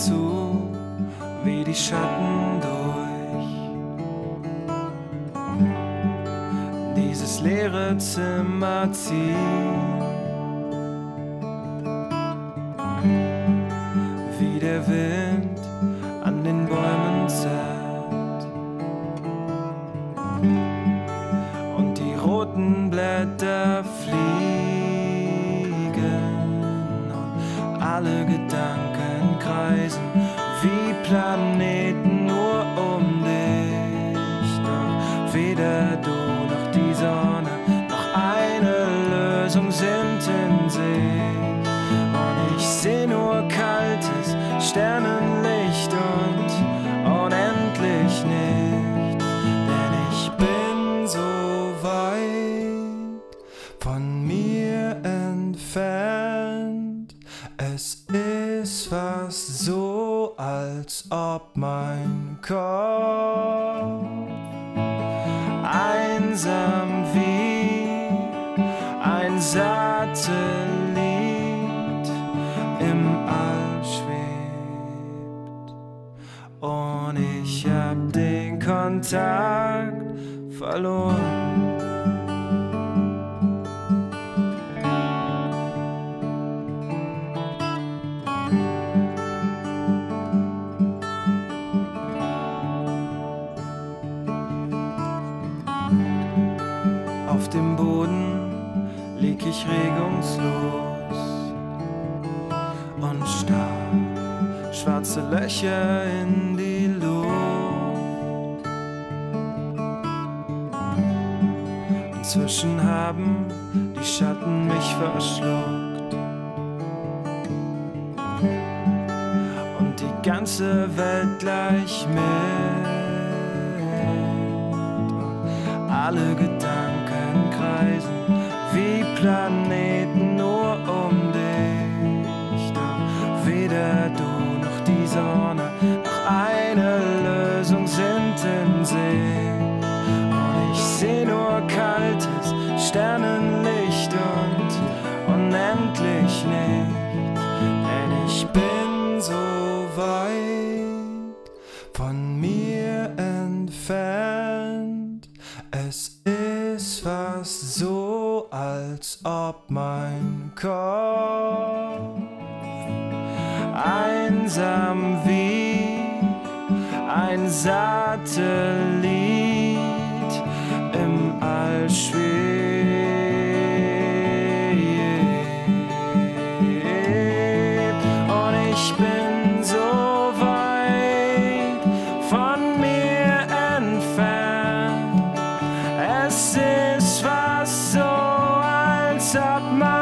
zu wie die Schatten durch dieses leere Zimmer ziehen, wie der Wind an den Bäumen zerrt und die roten Blätter fliegen und alle Gedanken kreisen wie Planeten nur um dich. Doch weder du noch die Sonne noch eine Lösung sind in sich. Und ich seh nur kaltes Sternenlicht und unendlich nichts. Denn ich bin so weit von mir entfernt. Es ist fast so, als ob mein Kopf einsam wie ein Satellit im All schwebt. Und ich hab den Kontakt verloren. Auf dem Boden lieg ich regungslos und starr schwarze Löcher in die Luft. Inzwischen haben die Schatten mich verschluckt und die ganze Welt gleich mit. Alle Gedanken kreisen wie Planeten nur um dich. Doch weder du noch die Sonne noch eine Lösung sind in sich. Und ich seh nur kaltes Sternenlicht und unendlich nichts. Denn ich bin so weit von mir entfernt. Es ist fast so, als ob mein Kopf einsam wie ein Satellit im All schwebt. Und ich bin so weit von mir entfernt. Es ist fast so, als ob man